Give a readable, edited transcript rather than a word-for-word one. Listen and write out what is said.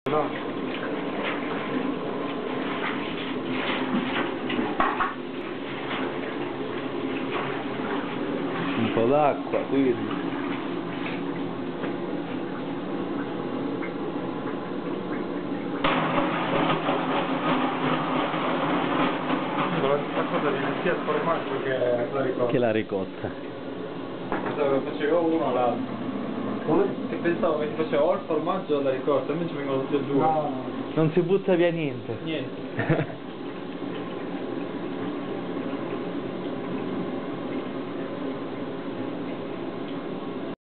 No. Un po' d'acqua, quindi. La cosa viene sia il formaggio che la ricotta. Che la ricotta. Pensavo che facevo uno o l'altro. Come? Che pensavo che ti facevo o il formaggio o la ricotta, invece vengono tutte e due. No. Non si butta via niente. Niente.